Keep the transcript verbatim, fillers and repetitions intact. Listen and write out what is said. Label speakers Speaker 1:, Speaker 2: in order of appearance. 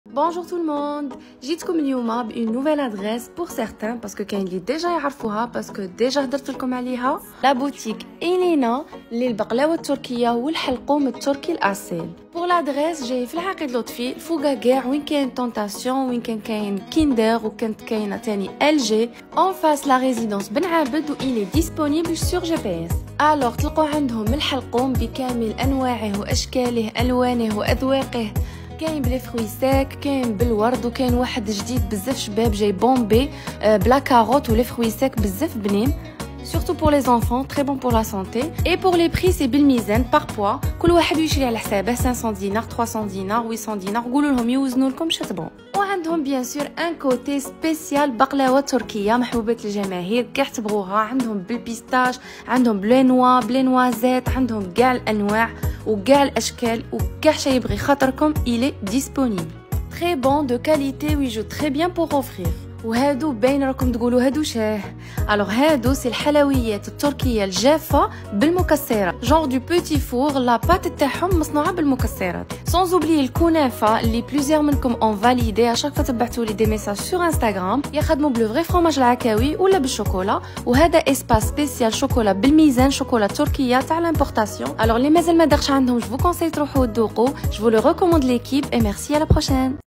Speaker 1: Bonjour tout le monde, جيتكم اليوم بune nouvelle adresse pour certains parce que كاين اللي ديجا يعرفوها parce que ديجا هدرت لكم عليها لا بوتيك إلينا للبقلاوه التركيه والحلقوم التركي الاصيل. pour l'adresse جاي في العقيد لطفي فوقا كاع وين كاين تونتاسيون وين كان كاين كيندر وكانت كاينه تاني ال جي en face la résidence بن عابد و il est disponible sur جي بي اس. alors تلقوا عندهم الحلقوم بكامل انواعه واشكاله الوانه واذواقه، كاين بلي فروي ساك، كاين بالورد، وكاين واحد جديد بزاف شباب جاي بومبي بلا كاروت ولي فروي ساك بزاف بنين. surtout pour les enfants, très bon pour la santé. Et pour les prix c'est بالميزان par poids، كل واحد يشري على حسابه خمسمية دينار ثلاثمية دينار ثمانمية دينار، قولوا لهم يوزنوا لكم شتبون. وعندهم بيان سور ان كوتي سبيسيال بقلاوه تركيه محبوبه الجماهير، كاع تبغوها عندهم بالبيستاش، عندهم بلينوا بلينوازيت، عندهم كاع الانواع وكاع الاشكال وكاع شيء يبغي خاطركم il est disponible. très bon de qualité oui joue très bien pour offrir. وهادو باين راكم تقولوا هادو شاه. الوغ هادو سي الحلويات التركيه الجافه بالمكسرات، جونغ دو بوتي فور، لا بات تاعهم مصنوعه بالمكسرات. سونز اوبلي الكنافه اللي بليزيور منكم اون فاليدي اشاك فوا تبعتوا لي دي ميساج سور انستغرام، يخدموا بلو فري فرomاج العكاوي ولا بالشوكولا. وهذا اسباس سبيسيال شوكولا بالميزان، شوكولا تركيه تاع لامبورطاسيون. الوغ اللي مازال ما داخش عندهم جو كونساي تروحوا تذوقوا، جو لو ريكوموند ليكيب اي ميرسي à la prochaine.